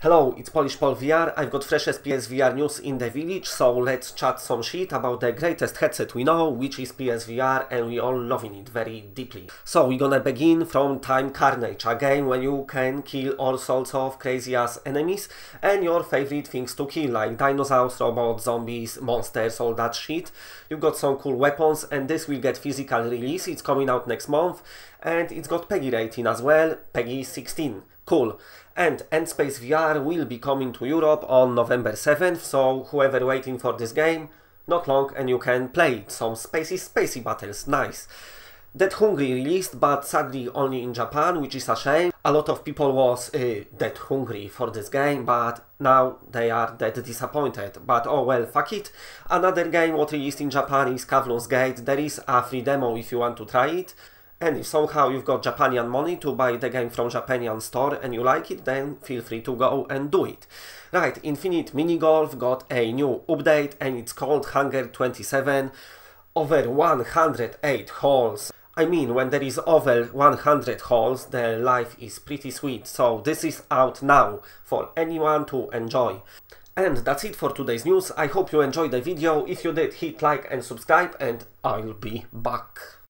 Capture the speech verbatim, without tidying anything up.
Hello, it's Polish Paul V R. I've got freshest P S V R news in the village, so let's chat some shit about the greatest headset we know, which is P S V R, and we all loving it very deeply. So we're gonna begin from Time Carnage, a game when you can kill all sorts of crazy ass enemies and your favorite things to kill, like dinosaurs, robots, zombies, monsters, all that shit. You've got some cool weapons, and this will get physical release. It's coming out next month, and it's got PEGI rating as well, PEGI sixteen. Cool. And Endspace V R will be coming to Europe on November seventh, so whoever waiting for this game, not long and you can play it. Some spacey spacey battles, nice. Dead Hungry released, but sadly only in Japan, which is a shame. A lot of people was uh, dead hungry for this game, but now they are dead disappointed. But oh well, fuck it. Another game what released in Japan is Kavlon's Gate. There is a free demo if you want to try it. And if somehow you've got Japanian money to buy the game from Japanian store and you like it, then feel free to go and do it. Right, Infinite Mini Golf got a new update and it's called Hunger twenty-seven. Over one hundred eight holes. I mean, when there is over one hundred holes, the life is pretty sweet. So this is out now for anyone to enjoy. And that's it for today's news. I hope you enjoyed the video. If you did, hit like and subscribe and I'll be back.